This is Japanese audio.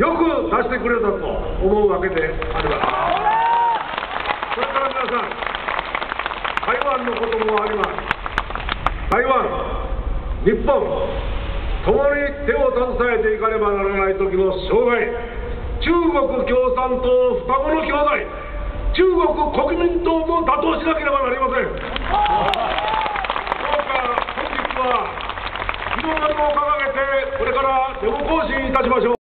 よく出してくれたと思うわけであります。それから皆さん、台湾のこともあります。台湾、日本、共に手を携えていかねばならない時の障害、中国共産党双子の兄弟、中国国民党も打倒しなければなりません。どうか本日は日の丸を掲げて、これからデモ行進いたしましょう。